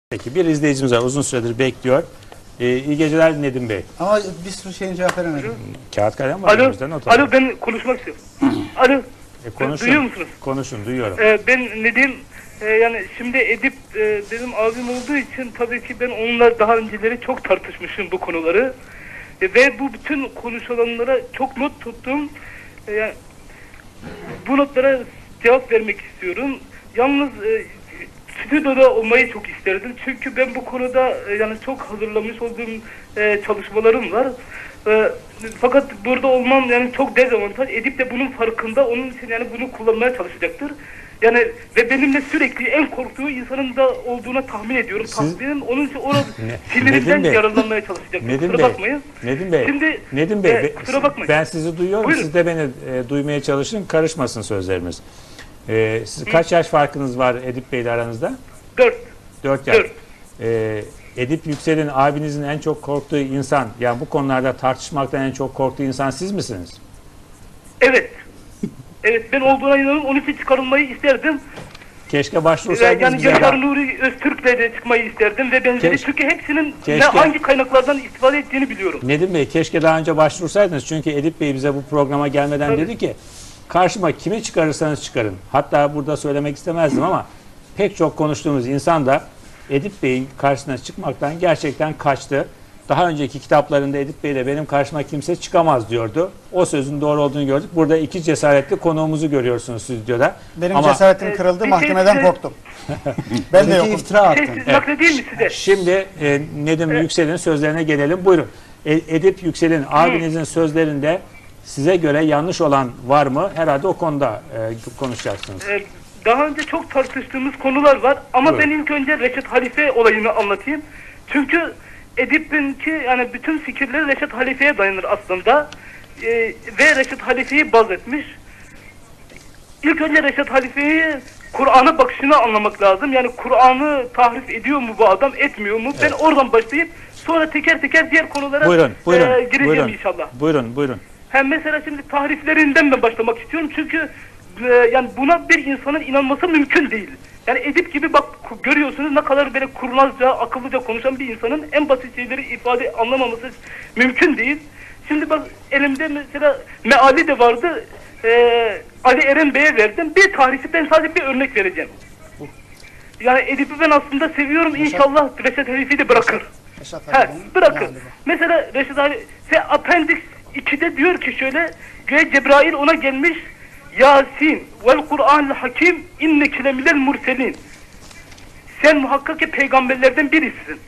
Peki bir izleyicimiz var, uzun süredir bekliyor. İyi geceler Nedim Bey. Ama bir sürü şeyin cevap veremedim. Kağıt kalem var önümüzde, not alalım. Alo, ben konuşmak istiyorum. Alo, Konuşun, duyuyor musunuz? konuşun, duyuyorum. Ben Nedim, yani şimdi Edip benim abim olduğu için tabii ki ben onunla daha önceleri çok tartışmışım bu konuları. Ve bu bütün konuşulanlara çok not tuttum. Yani bu notlara cevap vermek istiyorum. Yalnız stüdyoda olmayı çok isterdim. Çünkü ben bu konuda yani çok hazırlamış olduğum çalışmalarım var. Fakat burada olmam yani çok dezavantaj. Edip de bunun farkında. Onun için yani bunu kullanmaya çalışacaktır. Yani ve benimle sürekli en korktuğu insanın da olduğuna tahmin ediyorum. Tahminim onun için onu sinirimden yararlanmaya çalışacaktır. Kusura bakmayın. Nedim Bey, Şimdi, Nedim Bey, kusura bakmayın. ben sizi duyuyorum. Buyurun. Siz de beni duymaya çalışın. Karışmasın sözlerimiz. Siz kaç yaş farkınız var Edip Bey ile aranızda? 4. 4 yaş. 4. Edip Yüksel'in abinizin en çok korktuğu insan, yani bu konularda tartışmaktan en çok korktuğu insan siz misiniz? Evet. Evet, ben olduğuna inanıyorum. Onun için çıkarılmayı isterdim. Keşke başvursaydınız Yani bize. Yaşar Nuri Öztürk'le de çıkmayı isterdim ve benzeri. Çünkü hepsinin Keşke. hangi kaynaklardan istifade ettiğini biliyorum. Nedim Bey, keşke daha önce başvursaydınız. Çünkü Edip Bey bize bu programa gelmeden dedi ki karşıma kimi çıkarırsanız çıkarın. Hatta burada söylemek istemezdim ama pek çok konuştuğumuz insan da Edip Bey'in karşısına çıkmaktan gerçekten kaçtı. Daha önceki kitaplarında Edip Bey ile benim karşıma kimse çıkamaz diyordu. O sözün doğru olduğunu gördük. Burada iki cesaretli konuğumuzu görüyorsunuz stüdyoda. Benim cesaretim kırıldı, mahkemeden korktum. Ben de yokum. İftira attım. Nakledeyim mi size? Şimdi Nedim Yüksel'in sözlerine gelelim. Buyurun. Edip Yüksel'in abinizin sözlerinde size göre yanlış olan var mı? Herhalde o konuda konuşacaksınız. Daha önce çok tartıştığımız konular var ama Buyurun. ben ilk önce Reşat Halife olayını anlatayım. Çünkü Edip'inki yani bütün fikirleri Reşat Halife'ye dayanır aslında. Ve Reşat Halife'yi baz etmiş. İlk önce Reşat Halife'yi Kur'an'a bakışını anlamak lazım. Yani Kur'an'ı tahrif ediyor mu bu adam, etmiyor mu? Evet. Ben oradan başlayıp sonra teker teker diğer konulara gireceğim inşallah. Buyurun. Hem mesela şimdi tahriflerinden ben başlamak istiyorum çünkü yani buna bir insanın inanması mümkün değil. Yani Edip gibi bak görüyorsunuz ne kadar böyle kurnazca, akıllıca konuşan bir insanın en basit şeyleri ifade anlamaması mümkün değil. Şimdi bak elimde mesela meali de vardı. Ali Eren Bey'e verdim. Bir tarifi ben sadece bir örnek vereceğim. Yani Edip'i ben aslında seviyorum. İnşallah Reşat Halife'yi de bırakır. Bırakır. Mesela Reşat Halife Appendix 2'de diyor ki şöyle, göğe Cebrail ona gelmiş, Yasin vel Kur'an'l hakim inneke leminel murselin. Sen muhakkak ki peygamberlerden birisin.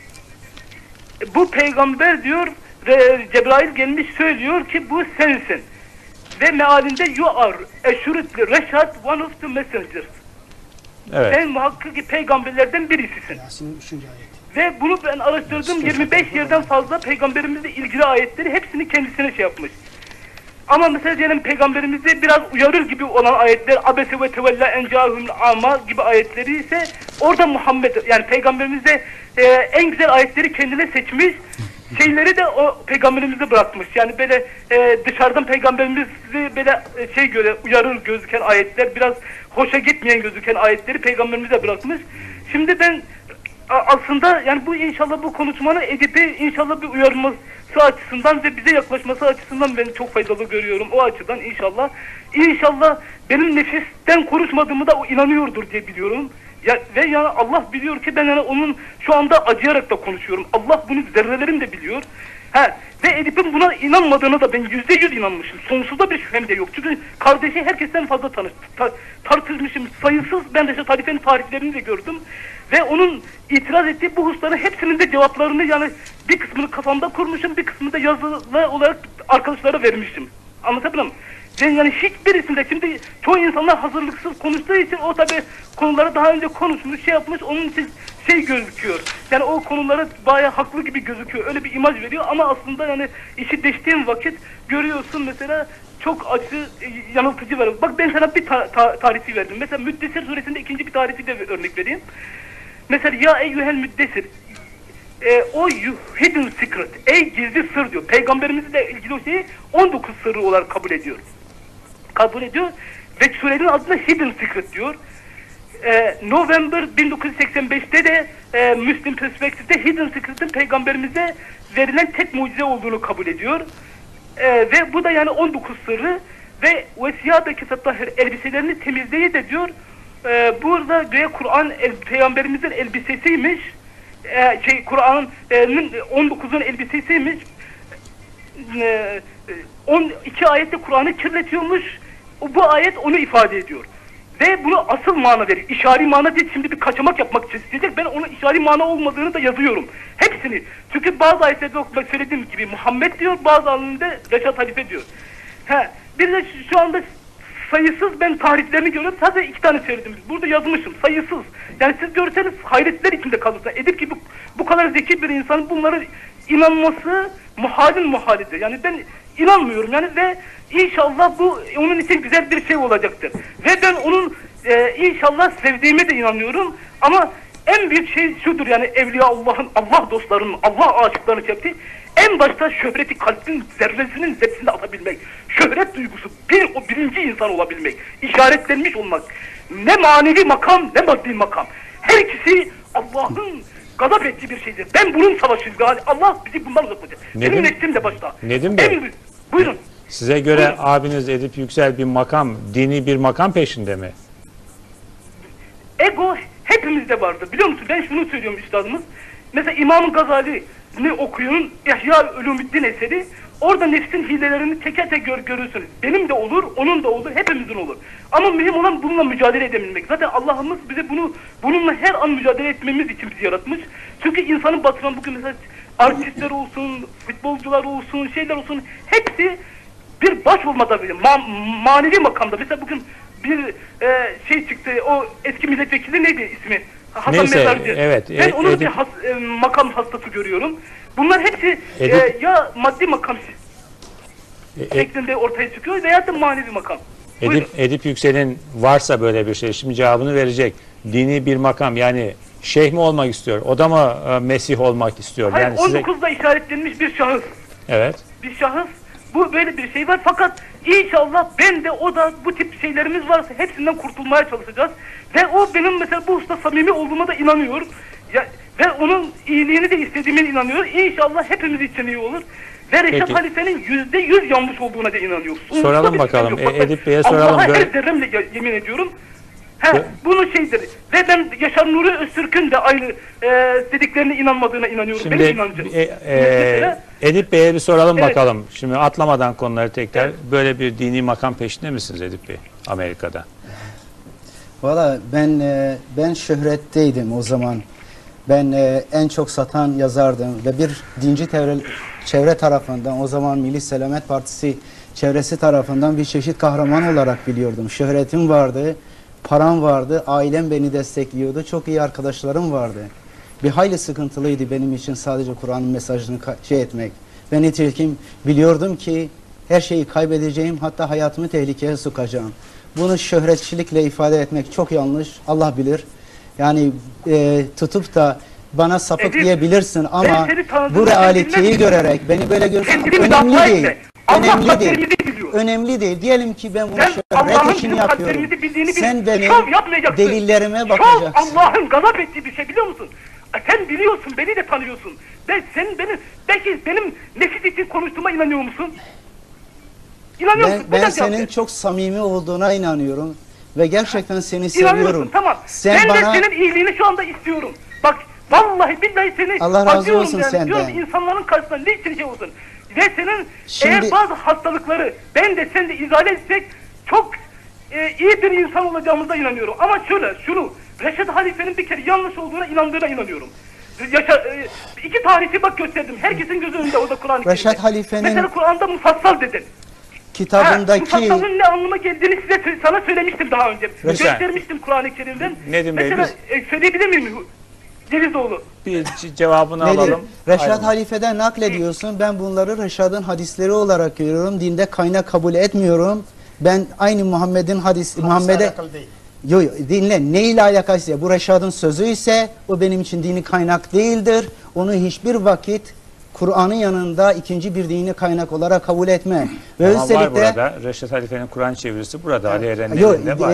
Bu peygamber diyor ve Cebrail gelmiş söylüyor ki bu sensin. Ve mealinde you are assuredly Reşat one of the messengers. Evet. Sen muhakkak ki peygamberlerden birisisin. Yasin'in 3. ayeti. Ve bunu ben araştırdım, 25 yerden fazla peygamberimizle ilgili ayetleri hepsini kendisine şey yapmış. Ama mesela diyelim peygamberimizde biraz uyarır gibi olan ayetler, abese ve tevella encahum ama gibi ayetleri ise orada Muhammed, yani peygamberimizde en güzel ayetleri kendine seçmiş, şeyleri de o peygamberimize bırakmış. Yani böyle dışarıdan peygamberimizi böyle uyarır gözüken ayetler, biraz hoşa gitmeyen gözüken ayetleri peygamberimize bırakmış. Şimdi ben aslında yani bu inşallah bu konuşmanın Edip'i inşallah bir uyarması açısından ve bize yaklaşması açısından ben çok faydalı görüyorum. O açıdan inşallah. İnşallah benim nefisten konuşmadığımı da o inanıyordur diye biliyorum. Ve yani Allah biliyor ki ben yani onun şu anda acıyarak da konuşuyorum. Allah bunu zerrelerim de biliyor. Ve Edip'in buna inanmadığına da ben %100 inanmışım. Sonsuzda bir şüphem de yok. Çünkü kardeşi herkesten fazla tartışmışım. Sayısız ben Reşat Halife'nin tarihlerini de gördüm. Ve onun itiraz ettiği bu hususların hepsinin de cevaplarını yani bir kısmını kafamda kurmuşum, bir kısmını da yazılı olarak arkadaşlara vermiştim. Anlatabiliyor muyum? Yani hiçbirisinde şimdi çoğu insanlar hazırlıksız konuştuğu için o tabi konuları daha önce konuşmuş, şey yapmış, onun için şey gözüküyor. Yani o konulara bayağı haklı gibi gözüküyor. Öyle bir imaj veriyor ama aslında yani işi deştiğin vakit görüyorsun mesela çok acı, yanıltıcı var. Bak ben sana bir tarifi verdim. Mesela Müddessir suresinde ikinci bir tarifi de örnek vereyim. Mesela ya eyyuhel müddessir, o hidden secret, ey gizli sır diyor. Peygamberimizle ilgili o şeyi 19 sırrı olarak kabul ediyor. Ve surenin adına hidden secret diyor. November 1985'te de Müslim Perspektif'te Hidden Secret'ın peygamberimize verilen tek mucize olduğunu kabul ediyor. Ve bu da yani 19 sırrı ve vesiyadaki tahir elbiselerini temizleyi de diyor. Burada göğe Kur'an peygamberimizin elbisesiymiş. Kur'an'ın 19'un elbisesiymiş. 12 ayette Kur'an'ı kirletiyormuş. Bu ayet onu ifade ediyor. Ve bunu asıl mana veriyor. İşari mana değil, şimdi bir kaçamak yapmak isteyecek. Ben onun işari mana olmadığını da yazıyorum. Hepsini. Çünkü bazı ayetlerde söylediğim gibi Muhammed diyor, bazı alanında Reşat Halife diyor. Bir de şu anda sayısız ben tariflerini görüyorum. Sadece 2 tane söyledim. Burada yazmışım. Sayısız. Yani siz görseniz hayretler içinde kalırsınız. Edip gibi bu kadar zeki bir insanın bunları inanması muhalidir. Yani ben inanmıyorum yani ve inşallah bu onun için güzel bir şey olacaktır. Ve ben onun inşallah sevdiğime de inanıyorum. Ama en büyük şey şudur yani Evliya Allah'ın, Allah dostlarının, Allah aşıklarını çekti. En başta şöhreti kalbin zerresinin zerresinde atabilmek. Şöhret duygusu, o birinci insan olabilmek. İşaretlenmiş olmak. Ne manevi makam ne maddi makam. Her ikisi Allah'ın gazap ettiği bir şeydir. Ben bunun savaşıyım. Yani Allah bizi bundan uzak tutacak. Benim nefsim de başta. Nedim Bey, buyurun. Size göre Buyurun. abiniz Edip Yüksel bir makam, dini bir makam peşinde mi? Ego hepimizde vardır. Biliyor musun? Ben şunu söylüyorum üstadımız. Mesela İmam Gazali'ni okuyun. İhya Ulumuddin eseri. Orada nefsin hilelerini teker teker görürsünüz. Benim de olur, onun da olur, hepimizin olur. Ama mühim olan bununla mücadele edebilmek. Zaten Allah'ımız bize bununla her an mücadele etmemiz için bizi yaratmış. Çünkü insanın batıran bugün mesela artistler olsun, futbolcular olsun, şeyler olsun, hepsi bir baş olmada bile, manevi makamda. Mesela bugün bir şey çıktı, o eski milletvekili neydi ismi? Hasan Neyse, Mezarcı. evet. Ben onun bir makam hastası görüyorum. Bunlar hepsi ya maddi makam şeklinde ortaya çıkıyor veya da manevi makam. Edip Yüksel'in varsa böyle bir şey, şimdi cevabını verecek. Dini bir makam, yani şeyh mi olmak istiyor? O da mı Mesih olmak istiyor? Hayır, Yani 19'da işaretlenmiş bir şahıs. Evet. Bir şahıs. Bu böyle bir şey var fakat inşallah ben de o da bu tip şeylerimiz varsa hepsinden kurtulmaya çalışacağız. Ve o benim mesela bu usta samimi olduğuma da inanıyor. Ya, ve onun iyiliğini de istediğime inanıyor. İnşallah hepimiz için iyi olur. Ve Reşat Halife'nin %100 yanlış olduğuna da inanıyor. Soralım bakalım. Edip Bey'e soralım. Allah'a her zerremle yemin ediyorum. Bunun şeydir. Ve ben Yaşar Nuri Öztürk'ün de aynı dediklerine inanmadığına inanıyorum. Şimdi benim inancım. Edip Bey'e bir soralım Evet. bakalım. Şimdi atlamadan konuları tekrar. Evet. Böyle bir dini makam peşinde misiniz Edip Bey Amerika'da? Valla ben şöhretteydim o zaman. Ben en çok satan yazardım ve bir dinci çevre tarafından, o zaman Milli Selamet Partisi çevresi tarafından bir çeşit kahraman olarak biliyordum. Şöhretim vardı, param vardı, ailem beni destekliyordu, çok iyi arkadaşlarım vardı. Bir hayli sıkıntılıydı benim için sadece Kur'an'ın mesajını etmek. Ben nitekim biliyordum ki her şeyi kaybedeceğim, hatta hayatımı tehlikeye sokacağım. Bunu şöhretçilikle ifade etmek çok yanlış, Allah bilir. Yani tutup da bana sapık diyebilirsin ama bu realiteyi görerek beni böyle görsen önemli değil. Önemli değil. Önemli değil. Diyelim ki ben bunu şöhret için yapıyorum. Sen benim delillerime bakacaksın. Allah'ın gazap ettiği bir şey biliyor musun? Sen biliyorsun, beni de tanıyorsun. Belki benim nefis için konuştuğuma inanıyor musun? Ben senin çok samimi olduğuna inanıyorum ve gerçekten seni seviyorum. Tamam. Ben de senin iyiliğini şu anda istiyorum. Bak vallahi billahi seni Allah razı olsun yani. Senden. Diyorum insanların karşısında ne için şey olsun. Ve senin eğer bazı hastalıkları ben de sen de izale etsek çok iyi bir insan olacağımıza inanıyorum. Ama şunu Reşat Halife'nin bir kere yanlış olduğuna inanıyorum. İki tarihi bak gösterdim. Herkesin gözü önünde orada Kur'an-ı Kerim'de. Reşat Halife'nin mesela Kur'an'da mufassal dedin. Kitabındaki mufassalın ne anlama geldiğini sana söylemiştim daha önce. Göstermiştim Kur'an-ı Kerim'den. Nedim Bey, mesela söyleyebilir miyim? Cevizoğlu. Bir cevabını alalım. Reşat Halife'den naklediyorsun. Ben bunları Reşat'ın hadisleri olarak görüyorum. Dinde kaynak kabul etmiyorum. Ben aynı Muhammed'in Muhammed'e dinle, ne ile alakası ya? Bu Reşat'ın sözü ise o benim için dini kaynak değildir. Onu hiçbir vakit Kur'an'ın yanında ikinci bir dini kaynak olarak kabul etmem. Ve Ama var özellikle burada. Reşat Halife'nin Kur'an çevirisi burada. Ali Eren'in yok, elinde var.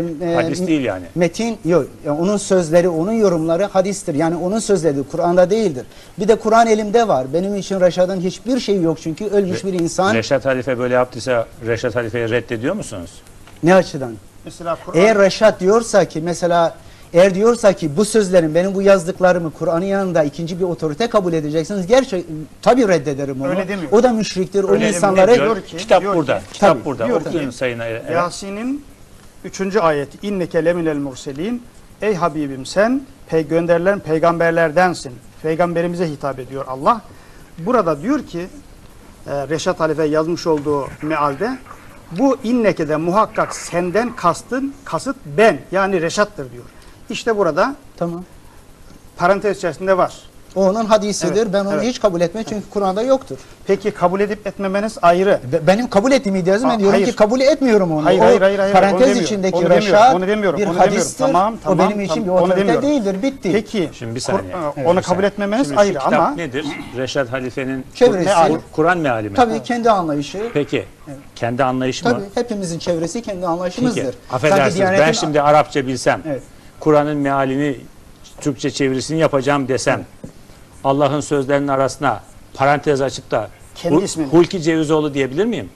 Hadis değil yani. Metin yok. Yani onun sözleri, onun yorumları hadistir. Yani onun sözleri Kur'an'da değildir. Bir de Kur'an elimde var. Benim için Reşat'ın hiçbir şeyi yok çünkü ölmüş bir insan. Reşat Halife böyle yaptıysa Reşat Halife'yi reddediyor musunuz? Ne açıdan? Mesela Kur'an Eğer Reşat diyorsa ki mesela eğer diyorsa ki bu sözlerin benim bu yazdıklarımı Kur'an'ın yanında ikinci bir otorite kabul edeceksiniz. Tabii reddederim onu. Öyle demiyor. O da müşriktir. O Öyle insanları demiyor. Diyor ki- Kitap diyor burada. ki- Kitap Tabii, burada. diyor ki- Okuyun Sayın Eren. Yasin'in 3. ayeti inneke leminel murselin, ey Habibim sen gönderilen peygamberlerdensin. Peygamberimize hitap ediyor Allah. Burada diyor ki Reşat Halife yazmış olduğu mealde bu inneke de muhakkak senden kasıt ben yani Reşat'tır diyor. İşte burada tamam. parantez içerisinde var. O onun hadisidir. Evet, Ben onu evet. hiç kabul etmem çünkü Kur'an'da yoktur. Peki kabul edip etmemeniz ayrı. Benim kabul ettiğim iddiazım ben diyorum hayır. ki kabul etmiyorum onu. Hayır, O hayır, hayır, hayır. Onu parantez demiyorum. içindeki Onu demiyorum, Reşat onu demiyorum, bir onu demiyorum. hadistir. Tamam, O benim için bir onu otorite demiyorum. değildir. Bitti. Peki Şimdi bir saniye. onu kabul etmemeniz Şimdi şu ayrı kitap ama nedir? Reşat Halife'nin Çevresi. Meali. Kur'an meali mi? Tabii kendi anlayışı. Peki. Kendi anlayışı mı? Tabii hepimizin çevresi kendi anlayışımızdır. Peki. Sanki Affedersiniz. Ben Diyanet'in- şimdi Arapça bilsem, Evet. Kur'an'ın mealini Türkçe çevirisini yapacağım desem, Allah'ın sözlerinin arasına parantez açıp da Kendi ismini. Hulki Cevizoğlu diyebilir miyim?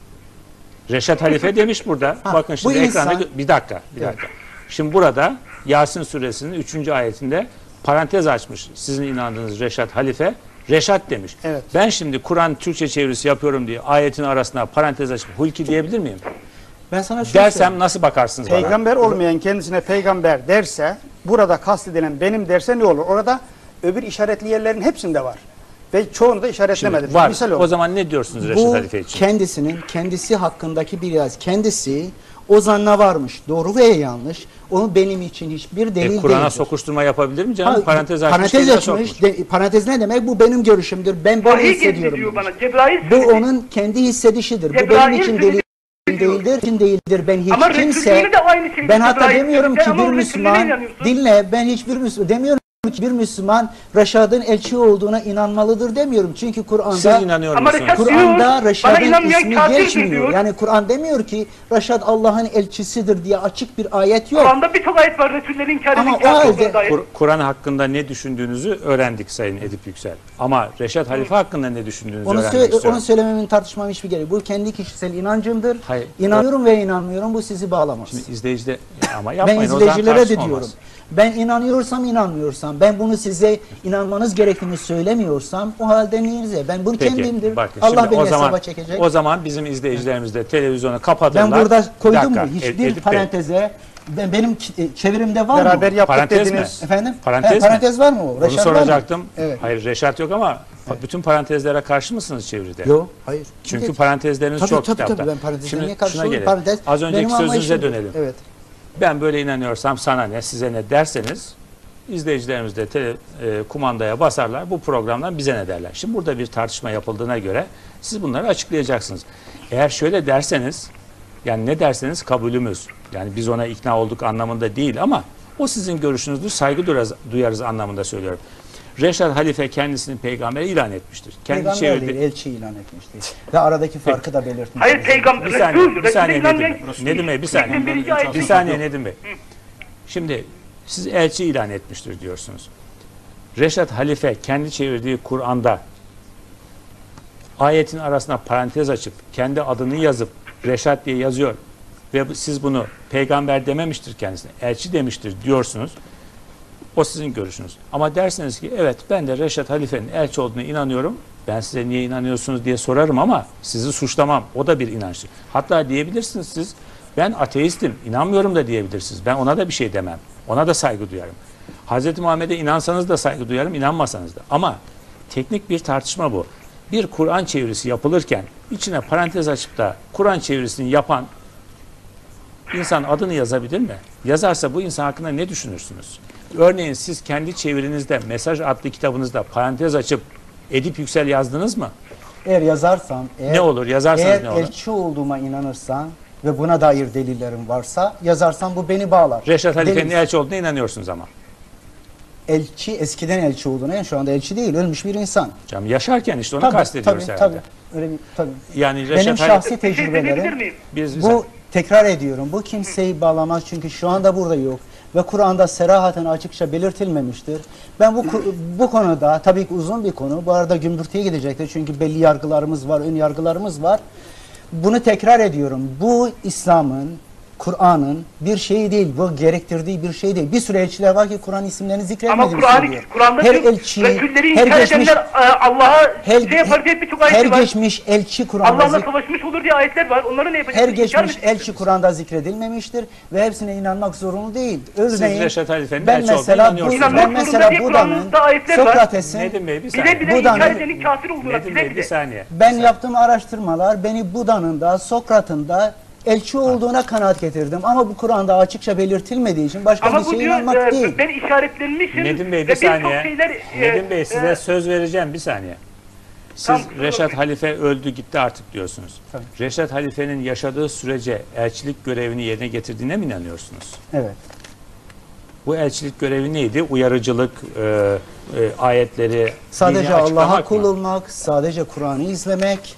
Reşat Halife demiş burada. Bakın şimdi bu ekranda insan- bir dakika. Şimdi burada Yasin suresinin 3. ayetinde parantez açmış. Sizin inandığınız Reşat Halife Reşat demiş. Evet. Ben şimdi Kur'an Türkçe çevirisi yapıyorum diye ayetin arasına parantez açıp Hulki diyebilir miyim? Ben sana şunu Dersem söyleyeyim. nasıl bakarsınız bana? peygamber olmayan kendisine peygamber derse burada kastedilen benim derse ne olur? Orada öbür işaretli yerlerin hepsinde var. Ve çoğunu da işaretlemedim. Şimdi var. Misal O zaman ne diyorsunuz Reşat Bu Halife için? kendisi hakkındaki bir yaz. Kendisi o zanna varmış. Doğru veya yanlış. Onu benim için hiçbir delil Kur'an'a değildir. sokuşturma yapabilir mi canım? Ha, Parantez açmış. parantez kendine açmış. sokmuş. Parantez ne demek? Bu benim görüşümdür. Ben böyle Vahiy hissediyorum. diyor demiş. bana. Cebrail Bu söyledi. onun kendi hissedişidir. Bu Cebrail benim için söyledi delil diyor. değildir. için değildir. Ben hiç Ama kimse Resulüne de aynı şeyi ben hatta Cebrail demiyorum söyledi. ki Ama bir o Müslüman Resulüne inanıyorsun. dinle ben hiçbir Müslüman demiyorum ki bir Müslüman Reşad'ın elçi olduğuna inanmalıdır demiyorum. Çünkü Siz Kur'an'da inanıyor Ama musunuz? Reşat- Kur'an'da Bana Reşad'ın inanmayan ismi kafirdir geçmiyor. diyor. Yani Kur'an demiyor ki Reşad Allah'ın elçisidir diye açık bir ayet yok. Kur'an'da birçok ayet var Resullerin Ama kendinin o kafir halde- olduğuna dair. Kur'an hakkında ne düşündüğünüzü öğrendik Sayın Edip Yüksel. Ama Reşat Halife hakkında ne düşündüğünüzü öğrenmek istiyorum. Onu söylememin tartışmam hiçbir gereği. Bu kendi kişisel inancımdır. Hayır. İnanıyorum ve inanmıyorum. Bu sizi bağlamaz. Şimdi izleyicide ama Ben yapmayın o zaman izleyicilere de tartışma diyorum. olmaz. Ben inanıyorsam inanmıyorsam, ben bunu size inanmanız gerektiğini söylemiyorsam o halde neyinize? Ben bunu kendimdir. Peki bakın Allah şimdi beni o zaman, hesaba çekecek. o zaman bizim izleyicilerimiz de televizyonu kapatırlar. Ben burada koydum Bir mu dakika, hiçbir Edip Bey, paranteze benim çevirimde var beraber mı? yaptık Parantez mi? dediniz. Efendim? Parantez mi? Parantez var mı o? Onu Reşat var mı? soracaktım. Evet. Hayır Reşat yok ama bütün parantezlere karşı mısınız çeviride? Yok, hayır. Çünkü parantezleriniz tabii, çok tabii, kitapta. tabii ben parantezlerine Şimdi karşı şuna değilim. gelelim. Parantez Az önceki benim sözünüze anlayışımdır. dönelim. Evet. Ben böyle inanıyorsam sana ne, size ne derseniz izleyicilerimiz de kumandaya basarlar. Bu programdan bize ne derler. Şimdi burada bir tartışma yapıldığına göre siz bunları açıklayacaksınız. Eğer şöyle derseniz, yani ne derseniz kabulümüz. Yani biz ona ikna olduk anlamında değil ama o sizin görüşünüzdür, saygı duyarız anlamında söylüyorum. Reşat Halife kendisini peygamber ilan etmiştir. Kendi Peygamber çevirdi. değil, elçi ilan etmişti. Ve aradaki farkı da belirtmiş. Hayır peygamber Bir saniye, bir saniye Resulüne Nedim inanmayan- Bey. Nedim Bey bir saniye. Birinci ayet- Bir saniye Nedim Bey. Şimdi siz elçi ilan etmiştir diyorsunuz. Reşat Halife kendi çevirdiği Kur'an'da ayetin arasına parantez açıp kendi adını yazıp Reşat diye yazıyor ve siz bunu peygamber dememiştir kendisine, elçi demiştir diyorsunuz. O sizin görüşünüz. Ama derseniz ki evet ben de Reşat Halife'nin elçi olduğuna inanıyorum. Ben size niye inanıyorsunuz diye sorarım ama sizi suçlamam. O da bir inançtır. Hatta diyebilirsiniz siz ben ateistim, inanmıyorum da diyebilirsiniz. Ben ona da bir şey demem. Ona da saygı duyarım. Hz. Muhammed'e inansanız da saygı duyarım, inanmasanız da. Ama teknik bir tartışma bu. Bir Kur'an çevirisi yapılırken içine parantez açıp da Kur'an çevirisini yapan insan adını yazabilir mi? Yazarsa bu insan hakkında ne düşünürsünüz? Örneğin siz kendi çevirinizde Mesaj adlı kitabınızda parantez açıp Edip Yüksel yazdınız mı? Eğer yazarsam, Ne olur? Yazarsanız eğer ne olur? elçi olduğuma inanırsan ve buna dair delillerim varsa yazarsam bu beni bağlar. Reşat Halife'nin Delil- elçi olduğuna inanıyorsunuz ama. elçi, eskiden elçi olduğuna, yani şu anda elçi değil, ölmüş bir insan. Canım yaşarken işte onu kastediyoruz herhalde. Tabii. Öyle bir, tabii. Yani Benim Reşat şahsi Bir şey diyebilir tecrübelerim, miyim? bu tekrar ediyorum, bu kimseyi bağlamaz çünkü şu anda burada yok ve Kur'an'da serahaten açıkça belirtilmemiştir. Ben bu konuda, tabii ki uzun bir konu, bu arada gümbürtüye gidecektir çünkü belli yargılarımız var, ön yargılarımız var. Bunu tekrar ediyorum, bu İslam'ın, Kur'an'ın bir şeyi değil, bu gerektirdiği bir şey değil. Bir sürü elçiler var ki Kur'an isimlerini zikretmediğini Ama söylüyor. Kur'an'da Her diyor, elçi, Resulleri her inkar geçmiş, edenler Allah'a şey yapar diye birçok her ayet var. geçmiş elçi Kur'an'da Allah'la savaşmış olur diye ayetler var. Onları ne yapacağız? her İnkar mı geçmiş edeceksiniz? elçi Kur'an'da zikredilmemiştir ve hepsine inanmak zorunlu değil. Siz Örneğin Reşat Halife'nin ben elçi olduğuna mesela inanıyorsunuz. İnanmak ben zorunda mesela diye Buda'nın, Kur'an'da ayetler var. Sokrates'in, Nedim Bey bir Bile saniye. bile Buda'nın- inkar edenin kafir olduğuna Nedim bile Bey bir bile. saniye. ben yaptığım araştırmalar beni Buda'nın da Sokrat'ın da elçi olduğuna kanaat getirdim. Ama bu Kur'an'da açıkça belirtilmediği için başka Ama bir bu şeye diyor inanmak değil. ben işaretlenmişim Nedim Bey ve bir birçok saniye. şeyler Nedim Bey size söz vereceğim bir saniye. Siz Tamam, Reşat Halife öldü gitti artık diyorsunuz. Tabii. Reşat Halife'nin yaşadığı sürece elçilik görevini yerine getirdiğine mi inanıyorsunuz? Evet. Bu elçilik görevi neydi? Uyarıcılık, ayetleri, Sadece dini açıklamak Allah'a mı? kul olmak, sadece Kur'an'ı izlemek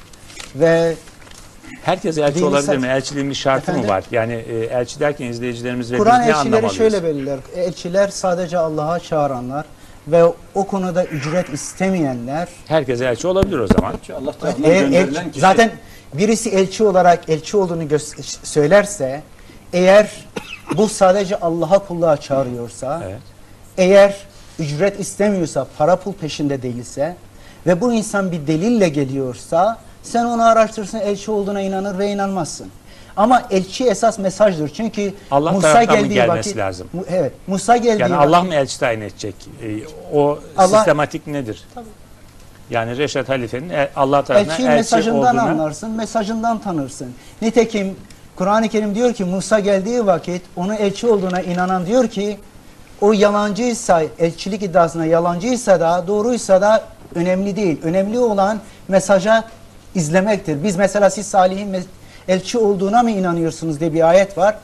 ve Herkes elçi Dini olabilir sak- mi? Elçiliğin bir şartı Efendim? mı var? Yani elçi derken izleyicilerimiz ve biz Kur'an ne elçileri anlamalıyız? şöyle belirler. Elçiler sadece Allah'a çağıranlar ve o konuda ücret istemeyenler. Herkes elçi olabilir o zaman. Allah tarafından gönderilen kişi. Zaten birisi elçi olarak elçi olduğunu söylerse, eğer bu sadece Allah'a kulluğa çağırıyorsa, Evet. eğer ücret istemiyorsa, para pul peşinde değilse ve bu insan bir delille geliyorsa, sen onu araştırırsın, elçi olduğuna inanır ve inanmazsın. Ama elçi esas mesajdır. Çünkü Allah Musa taraftan mı geldiği gelmesi vakit, lazım? Evet, Musa geldiği Yani vakit, Allah mı elçi tayin edecek? O Allah- sistematik nedir? Yani Reşat Halife'nin Allah tarafından elçiyi elçi mesajından olduğunu... anlarsın, mesajından tanırsın. Nitekim Kur'an-ı Kerim diyor ki Musa geldiği vakit onun elçi olduğuna inanan diyor ki o yalancıysa, elçilik iddiasına yalancıysa da doğruysa da önemli değil. Önemli olan mesaja izlemektir. Biz mesela siz Salih'in elçi olduğuna mı inanıyorsunuz diye bir ayet var.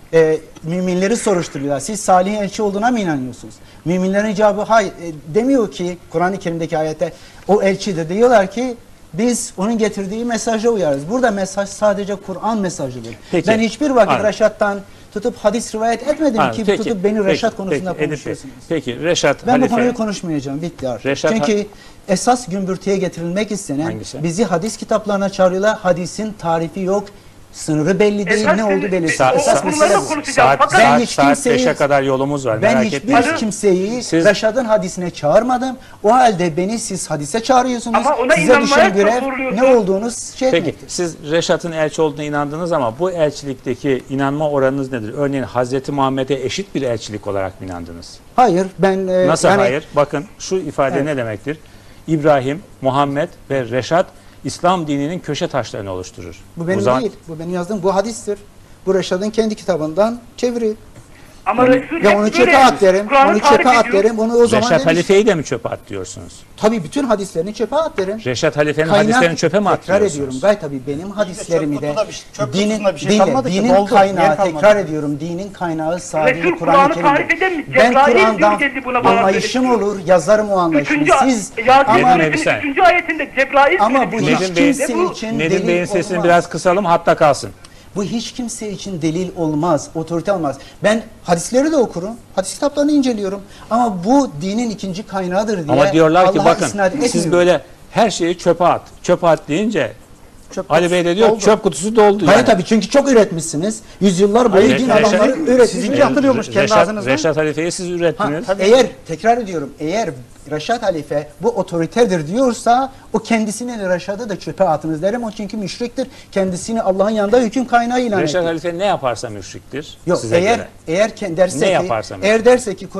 Müminleri soruşturuyorlar. Siz Salih'in elçi olduğuna mı inanıyorsunuz? Müminlerin cevabı hayır. Demiyor ki Kur'an-ı Kerim'deki ayette o elçidir. Diyorlar ki biz onun getirdiği mesaja uyarız. Burada mesaj sadece Kur'an mesajıdır. Peki. Ben hiçbir vakit Anladım. Reşat'tan tutup hadis rivayet etmedim Anladım. ki tutup beni Reşat konusunda Edip Bey. konuşuyorsunuz. Peki Reşat Ben Halife... bu konuyu konuşmayacağım. Bitti artık. Reşat Çünkü esas gümbürtüye getirilmek istenen Hangisi? bizi hadis kitaplarına çağırıyorlar. Hadisin tarifi yok. Sınırı belli değil. Esas ne oldu belirsiz. Saat, Esas saat, mesele bunları bu. konuşacağım. Fakat Ben saat, hiç saat kimseyi- 5'e kadar yolumuz var. Ben Merak hiçbir etmeyin. kimseyi Siz- Reşat'ın hadisine çağırmadım. O halde beni siz hadise çağırıyorsunuz. Ama ona Size inanmaya düşen görev zorluyorsun. ne olduğunuz şey Peki etmektir. siz Reşat'ın elçi olduğuna inandınız ama bu elçilikteki inanma oranınız nedir? Örneğin Hazreti Muhammed'e eşit bir elçilik olarak mı inandınız? Hayır ben Nasıl yani hayır? Bakın şu ifade Evet. ne demektir? İbrahim, Muhammed ve Reşat İslam dininin köşe taşlarını oluşturur. bu benim O zaman- değil. Bu benim yazdığım bu hadistir. Bu Reşat'ın kendi kitabından çeviri. ama Resul Ve hep onu böyle çöpe at derim. Kur'an'ı Onu tarif çöpe at ediyor. derim. Onu o zaman Reşat demiş. Halife'yi de mi çöpe at diyorsunuz? Tabii bütün hadislerini çöpe at derim. Reşat Halife'nin Kaynak- hadislerini çöpe mi tekrar ediyorum. atıyorsunuz? Gayet tabii benim hadislerimi de çöp dinin, kutusunda bir şey kalmadı ki, dinin doldu, kaynağı yer kalmadı. tekrar ediyorum. Dinin kaynağı sadece Resul Kur'an-ı Kur'an'ı tarif Kerim'dir. eder mi? Ben Cebrail Kur'an'dan diyor geldi buna bana anlayışım böyle olur, yazarım o anlayışımı. Siz Yasin ama, Nedim Bey, bir Suresinin saniye. 3. ayetinde Cebrail ama bu söyledi. hiç Nedim Bey- kimse Bu- için Nedim Bey'in delil sesini olmaz. biraz kısalım hatta kalsın. Bu hiç kimse için delil olmaz, otorite olmaz. Ben hadisleri de okurum, hadis kitaplarını inceliyorum. Ama bu dinin ikinci kaynağıdır diye Ama diyorlar ki Allah'a bakın isnat siz etmiyorum. böyle her şeyi çöpe at. Çöpe at deyince Çöp Ali Bey de diyor doldu. çöp kutusu doldu. Hayır yani. tabii çünkü çok üretmişsiniz. Yüzyıllar boyu Hayır, din Reşat- adamları üretmiş. Sizinki hatırlıyormuş kendi Reşat, ağzınızdan. Reşat Halife'yi siz ürettiniz. Eğer tekrar ediyorum eğer Reşat Halife bu otoriterdir diyorsa o kendisini Reşat'ı da çöpe atınız derim. O çünkü müşriktir. Kendisini Allah'ın yanında hüküm kaynağı ilan Reşat etti. Halife ne yaparsa müşriktir Yok size eğer göre. derse Ne ki yaparsa eğer derse ki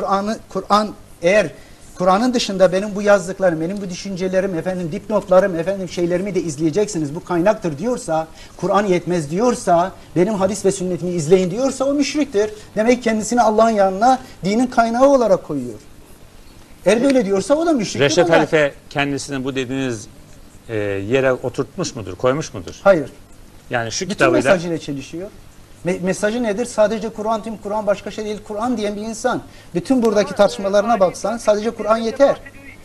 eğer Kur'an'ın dışında benim bu yazdıklarım, benim bu düşüncelerim, efendim dipnotlarım, efendim şeylerimi de izleyeceksiniz. Bu kaynaktır diyorsa, Kur'an yetmez diyorsa, benim hadis ve sünnetimi izleyin diyorsa o müşriktir. Demek kendisini Allah'ın yanına dinin kaynağı olarak koyuyor. Eğer böyle diyorsa o da müşriktir. Reşat o da- Halife kendisini bu dediğiniz yere oturtmuş mudur, koymuş mudur? Hayır. Yani şu Bütün kitabıyla mesajıyla çelişiyor. Mesajı nedir? Sadece Kur'an, tüm Kur'an, başka şey değil Kur'an diyen bir insan. Bütün buradaki tartışmalarına baksan sadece Kur'an yeter.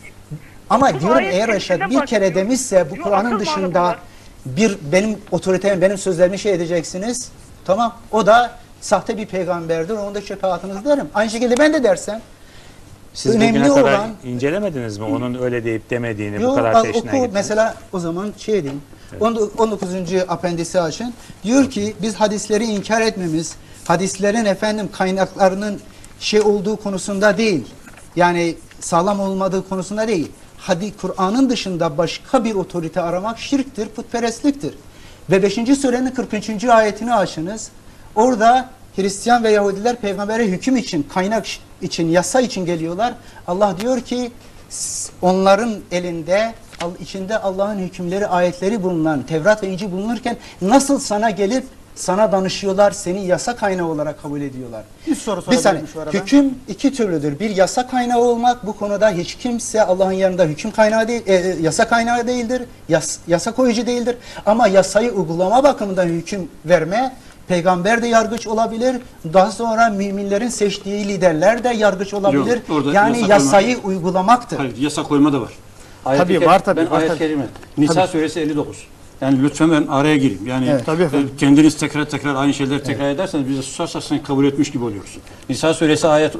Ama diyorum eğer Reşat bir kere demişse bu Kur'an'ın dışında benim otoritem, benim sözlerimi şey edeceksiniz. Tamam. O da sahte bir peygamberdir. Onu da çöpe atınız derim. Aynı şekilde ben de dersem. Siz önemli bugüne kadar olan incelemediniz mi? Onun öyle deyip demediğini, Yo, bu kadar peşinden oku gittiniz. mesela o zaman şey diyeyim. 19. apendisi açın. Diyor ki biz hadisleri inkar etmemiz, hadislerin efendim kaynaklarının şey olduğu konusunda değil. Yani sağlam olmadığı konusunda değil. Kur'an'ın dışında başka bir otorite aramak şirktir, putperestliktir. Ve 5. surenin 40. ayetini açınız. Orada Hristiyan ve Yahudiler peygambere hüküm için, kaynak için, yasa için geliyorlar. Allah diyor ki onların elinde içinde Allah'ın hükümleri, ayetleri bulunan Tevrat ve İncil bulunurken nasıl sana gelip sana danışıyorlar, seni yasa kaynağı olarak kabul ediyorlar. Bir soru Bir sorabilir saniye. miyim şu arada? Hüküm iki türlüdür. Bir yasa kaynağı olmak, bu konuda hiç kimse Allah'ın yanında hüküm kaynağı değil, yasa kaynağı değildir. Yasa koyucu değildir. Ama yasayı uygulama bakımından hüküm verme, peygamber de yargıç olabilir. Daha sonra müminlerin seçtiği liderler de yargıç olabilir. Yok, orada yani yasa yasayı uygulamaktır. Hayır, yasa koyma da var. Tabii, var tabii, Ben var ayet tabii. kerime. Nisa suresi 59. Yani lütfen ben araya gireyim. Yani Evet, tabii efendim. kendiniz tekrar aynı şeyleri tekrar ederseniz biz de susarsak sanki kabul etmiş gibi oluyoruz. Nisa suresi ayet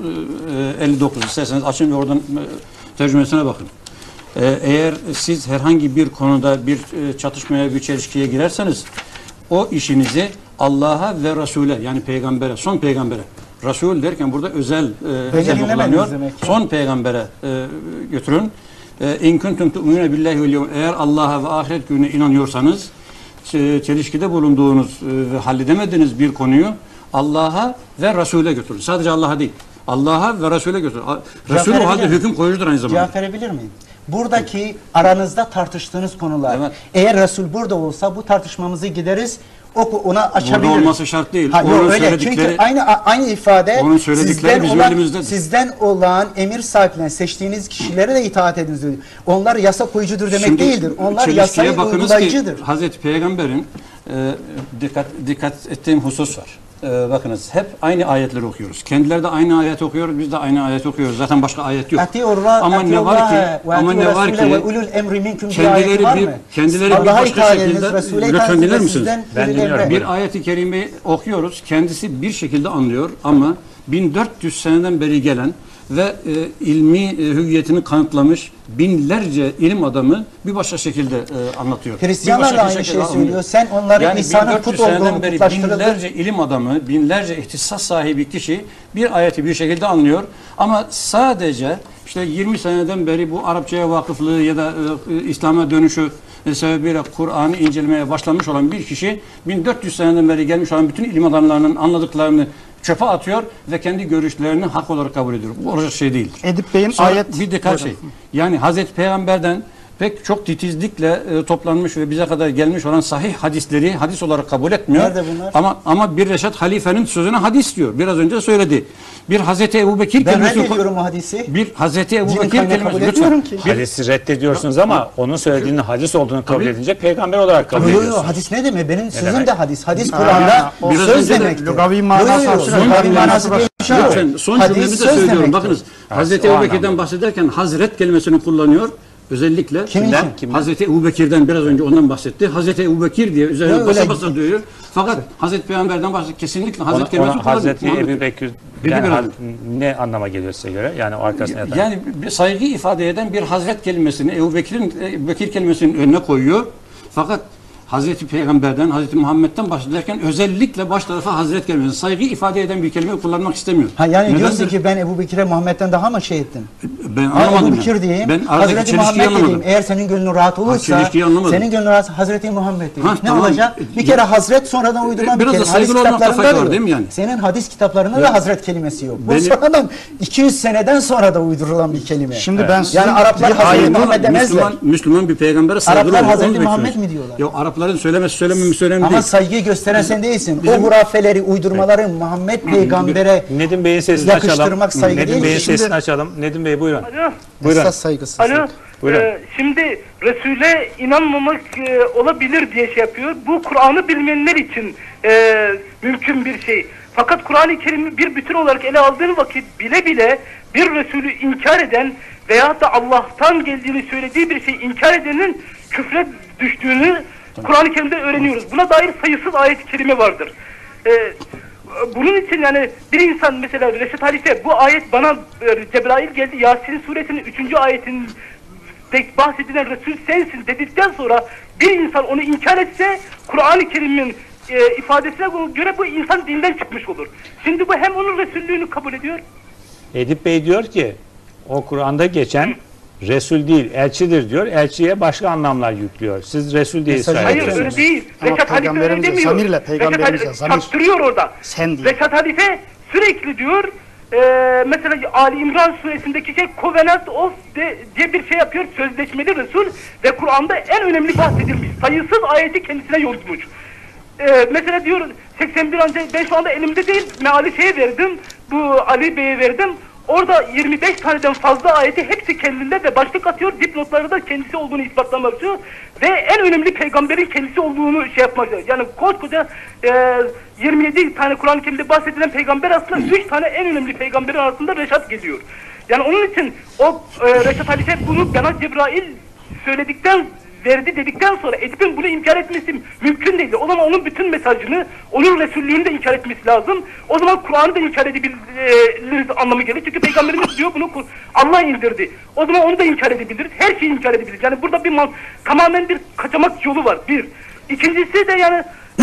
59. İsterseniz açın ve oradan tercümesine bakın. Eğer siz herhangi bir konuda bir çatışmaya, bir çelişkiye girerseniz o işinizi Allah'a ve Resul'e, yani peygambere, son peygambere, Resul derken burada özel kullanıyor. Son peygambere götürün. İn kuntum tu'minune billahi vel yevm. Eğer Allah'a ve ahiret gününe inanıyorsanız, çelişkide bulunduğunuz ve halledemediğiniz bir konuyu Allah'a ve Resul'e götürün. Sadece Allah'a değil. Allah'a ve Resul'e götürün. Resul o halde hüküm koyucudur aynı zamanda. Cevap verebilir miyim? Buradaki aranızda tartıştığınız konular. Evet. Eğer Resul burada olsa bu tartışmamızı gideriz. Ona açabiliriz. Burada olması şart değil. Ha, Onun yok, öyle. söyledikleri, Çünkü aynı ifade onun söyledikleri bizim elimizdedir. sizden olan emir sahiplerine, seçtiğiniz kişilere de itaat ediniz diyor. Onlar yasa koyucudur demek Şimdi değildir. Onlar çelişkiye yasayı bakınız uygulayıcıdır. ki Hazreti Peygamber'in dikkat ettiğim husus var. Bakınız hep aynı ayetleri okuyoruz. Kendileri de aynı ayet okuyor, biz de aynı ayet okuyoruz. Zaten başka ayet yok. Ama ne var ki kendileri bir başka şekilde, lütfen dinler misiniz? Ben dinliyorum. Bir ayeti kerimeyi okuyoruz. Kendisi bir şekilde anlıyor ama 1400 seneden beri gelen ve ilmi hüviyetini kanıtlamış binlerce ilim adamı bir başka şekilde anlatıyor. Hristiyanlar da aynı şeyi söylüyor. Sen onların yani İsa'nın 1400 put seneden olduğunu beri kutlaştırıldı. binlerce ilim adamı, binlerce ihtisas sahibi kişi bir ayeti bir şekilde anlıyor. Ama sadece işte 20 seneden beri bu Arapçaya vakıflığı ya da İslam'a dönüşü sebebiyle Kur'an'ı incelemeye başlamış olan bir kişi 1400 seneden beri gelmiş olan bütün ilim adamlarının anladıklarını çöpe atıyor ve kendi görüşlerini hak olarak kabul ediyor. Bu olacak şey değil. Edip Bey'in Sonra ayet... bir dikkat şey. Yani Hazreti Peygamber'den pek çok titizlikle toplanmış ve bize kadar gelmiş olan sahih hadisleri hadis olarak kabul etmiyor. Nerede bunlar? Ama bir Reşat halifenin sözüne hadis diyor. Biraz önce söyledi. Bir Hazreti Ebubekir Ben kelimesini reddediyorum o hadisi. bir Hazreti Ebubekir kaynağı kabul kelimesi etmiyorum lütfen. ki. Hadisi reddediyorsunuz ama onun söylediğinin hadis olduğunu kabul edince peygamber olarak kabul Yok yok ediyorsunuz. hadis ne demek? Benim sözüm demek? de hadis. Hadis Kur'an'da Biraz söz önce de demektir. lugavi manası Yok, açısından lugavi lugavi manası manası değil. Şey Lütfen son hadis cümlemi de söz söylüyorum. demektir. Bakınız Hazreti o Ebubekir'den anlamda. bahsederken Hazret kelimesini kullanıyor. Özellikle Kimden? Hazreti Ebubekir'den biraz önce ondan bahsetti. Hazreti Ebubekir diye üzerine Öyle- basa basa diyor. Fakat Hazreti Peygamber'den bahsetti. Kesinlikle Hazret kelimesi Hazreti kullanıyor. Ebubekir Bilgi verelim. ne anlama geliyor size göre? Yani o arkasına yatan. Yani bir saygı ifade eden bir Hazret kelimesini Ebubekir kelimesinin önüne koyuyor. Fakat Hazreti Peygamber'den, Hazreti Muhammed'den bahsederken özellikle baş tarafa Hazret kelimesini saygı ifade eden bir kelime kullanmak istemiyor. Ha yani Nedendir? diyorsun ki ben Ebu Bekir'e Muhammed'den daha mı şey ettim? Ben Ha, anlamadım. Ebu Bekir diyeyim, Ben aradaki Hazreti çelişkiyi Muhammed anlamadım. diyeyim. Eğer senin gönlün rahat olursa, çelişkiyi anlamadım. senin gönlün rahat Hazreti Muhammed diyeyim. Ha, Ne tamam. olacak? Bir kere Hazret sonradan uydurulan bir Biraz da kelime. Hadis saygılı olmakta kitaplarında fayda var yok. değil mi yani? Senin hadis kitaplarında da Hazret kelimesi yok. Bu Benim- sonradan 200 seneden sonra da uydurulan bir kelime. Şimdi ben sizin yani Araplar bir Hazreti ayet- Muhammed demezler. Müslüman bir peygambere saygılı Araplar olur. Hazreti Onu Muhammed bekliyoruz. mi diyorlar? Yok Arapların söylemesi önemli Ama değil. saygıyı gösteren sen değilsin. O hurafeleri, uydurmaları Muhammed peygambere Nedim Bey'in sesini açalım. yakıştırmak saygı Nedim değil. Bey'in Şimdi- sesini açalım. Nedim Bey buyurun. Alo. Buyurun. esas saygısız. Alo. Buyurun. Şimdi Resul'e inanmamak olabilir diye şey yapıyor. Bu Kur'an'ı bilmeyenler için mümkün bir şey. Fakat Kur'an-ı Kerim'i bir bütün olarak ele aldığın vakit bile bile bir Resulü inkar eden veyahut da Allah'tan geldiğini söylediği bir şeyi inkar edenin küfre düştüğünü Kur'an-ı Kerim'de öğreniyoruz. Buna dair sayısız ayet-i kerime vardır. Bunun için yani bir insan mesela Reşat Halife bu ayet bana Cebrail geldi Yasin suresinin 3. ayetinin bahsedilen Resul sensin dedikten sonra bir insan onu inkar etse Kur'an-ı Kerim'in ifadesine göre bu insan dinden çıkmış olur. Şimdi bu hem onun Resullüğünü kabul ediyor. Edip Bey diyor ki o Kur'an'da geçen Resul değil, elçidir diyor. Elçiye başka anlamlar yüklüyor. Siz Resul değil Mesajı Hayır sayıyorsunuz. öyle değil. Ama Reşat Halife öyle peygamberimize demiyor. zamirle, peygamberimize zamir. Çaktırıyor orada. Sen diyor. Reşat Halife sürekli diyor mesela Ali İmran suresindeki şey Covenant of diye bir şey yapıyor. Sözleşmeli Resul ve Kur'an'da en önemli bahsedilmiş. Sayısız ayeti kendisine yolmuş. Mesela diyor 81 ancak ben şu anda elimde değil meali şeye verdim. Bu Ali Bey'e verdim. Orada 25 taneden fazla ayeti hepsi kendinde ve başlık atıyor. Dipnotları da kendisi olduğunu ispatlamak istiyor. Ve en önemli peygamberin kendisi olduğunu şey yapmak istiyor. Yani koskoca 27 tane Kur'an-ı Kerim'de bahsedilen peygamber aslında 3 tane en önemli peygamberin arasında Reşat geliyor. Yani onun için o Reşat Halife bunu bana Cebrail söyledikten verdi dedikten sonra Edip'in bunu inkar etmesi mümkün değil. O zaman onun bütün mesajını, onun Resullüğünü de inkar etmesi lazım. O zaman Kur'an'ı da inkar edebiliriz anlamı gelir. Çünkü Peygamberimiz diyor bunu Allah indirdi. O zaman onu da inkar edebiliriz. Her şeyi inkar edebiliriz. Yani burada tamamen bir kaçamak yolu var. Bir. İkincisi de yani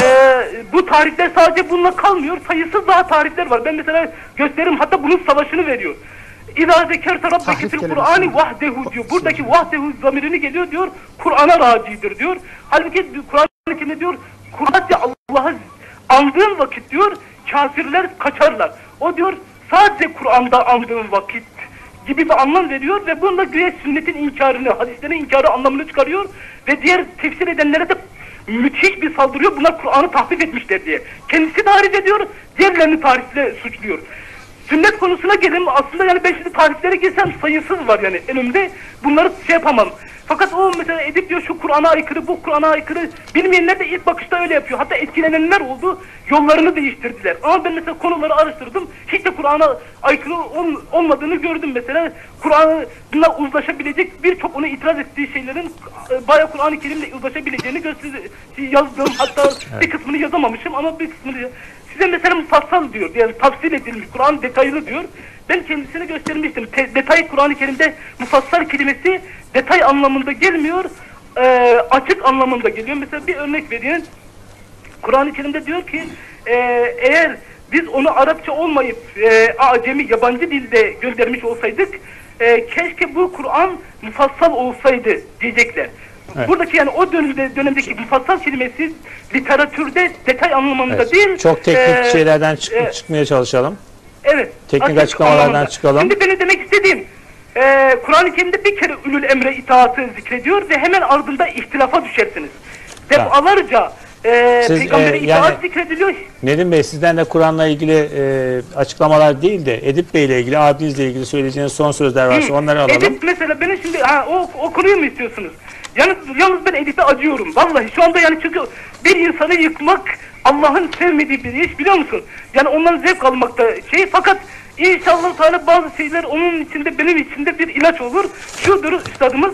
bu tarihler sadece bununla kalmıyor. Sayısız daha tarihler var. Ben mesela gösteririm. Hatta bunun savaşını veriyor. İzâ zekerte rabbeke fil Kur'ani vahdehu diyor. Buradaki vahdehu zamirini geliyor diyor. Kur'an'a racidir diyor. Halbuki Kur'an-ı Kerim'de diyor Kur'an'da Allah'ı andığın vakit diyor kafirler kaçarlar. O diyor sadece Kur'an'da andığın vakit gibi bir anlam veriyor ve bunda güya sünnetin inkarını, hadislerin inkarı anlamını çıkarıyor ve diğer tefsir edenlere de müthiş bir saldırıyor. Bunlar Kur'an'ı tahrif etmişler diye. Kendisi tarif ediyor, diğerlerini tarifle suçluyor. Sünnet konusuna gelin aslında yani ben şimdi tariflere girsem sayısız var yani önümde bunları şey yapamam. Fakat o mesela Edip diyor şu Kur'an'a aykırı, bu Kur'an'a aykırı bilmeyenler de ilk bakışta öyle yapıyor. Hatta etkilenenler oldu, yollarını değiştirdiler. Ama ben mesela konuları araştırdım, hiç de Kur'an'a aykırı olmadığını gördüm mesela. Kur'an'la uzlaşabilecek birçok onu itiraz ettiği şeylerin bayağı Kur'an-ı Kerim'le uzlaşabileceğini yazdım. Hatta bir kısmını yazamamışım ama bir kısmını size mesela mufassal diyor, yani tafsil edilmiş, Kur'an detaylı diyor. Ben kendisine göstermiştim. Detay Kur'an-ı Kerim'de mufassal kelimesi detay anlamında gelmiyor, açık anlamında geliyor. Mesela bir örnek vereyim. Kur'an-ı Kerim'de diyor ki, eğer biz onu Arapça olmayıp acemi, yabancı dilde göndermiş olsaydık, keşke bu Kur'an mufassal olsaydı diyecekler. Evet. Buradaki yani o dönemdeki mufassal kelimesi literatürde detay anlamında evet, değil. Çok teknik şeylerden çıkmaya çalışalım. Evet. Teknik açıklamalardan çıkalım. Şimdi benim demek istediğim Kur'an-ı Kerim'de bir kere ülül emre itaatı zikrediyor ve hemen ardında ihtilafa düşersiniz. Defalarca Peygamber'e itaat zikrediliyor. Nedim Bey sizden de Kur'an'la ilgili açıklamalar değil de Edip Bey ile ilgili, abinizle ilgili söyleyeceğiniz son sözler varsa onları alalım. Edip mesela benim şimdi o konuyu mu istiyorsunuz? Yalnız ben Edip'e acıyorum. Vallahi şu anda yani çünkü bir insanı yıkmak Allah'ın sevmediği bir iş biliyor musun? Yani ondan zevk almakta fakat inşallah Teala bazı şeyler onun içinde benim içinde bir ilaç olur. Şudur üstadımız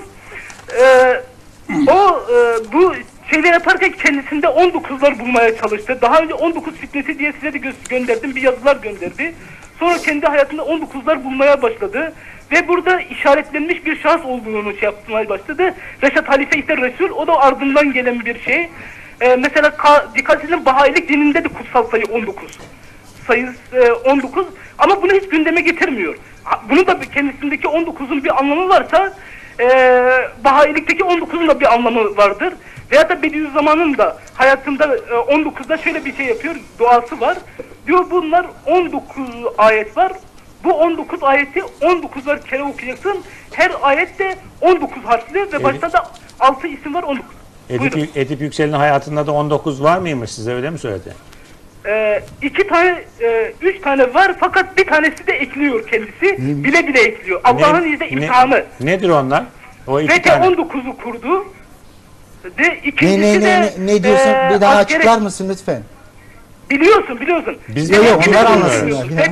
bu şeyler yaparken kendisinde 19'lar bulmaya çalıştı. Daha önce 19 fitnesi diye size de gönderdim. Bir yazılar gönderdi. Sonra kendi hayatında 19'lar bulmaya başladı. Ve burada işaretlenmiş bir şahıs olduğunu yapmaya başladı. Reşat Halife ise Resul, o da ardından gelen bir şey. Mesela dikkat edin Bahayilik dininde de kutsal sayı 19. Sayı 19 ama bunu hiç gündeme getirmiyor. Bunun da kendisindeki 19'un bir anlamı varsa Bahayilikteki 19'un da bir anlamı vardır. Veyahut da Bediüzzaman'ın da hayatında 19'da şöyle bir şey yapıyor, duası var. Diyor bunlar 19 ayet var. Bu 19 ayeti 19'lar kere okuyacaksın. Her ayet de 19 harfli ve başta da 6 isim var 19. Edip Yüksel'in hayatında da 19 var mıymış, size öyle mi söyledi? 3 tane var fakat bir tanesi de ekliyor kendisi. Bile bile ekliyor. Allah'ın izniyle imtihanı. Nedir onlar? O iki ve tane. 19'u kurdu. De ikincisi ne diyorsun? Bir daha açıklar mısın lütfen? Biliyorsun. Biz Yok, bilmiyoruz. onlar Bilmiyoruz. anlasınlar.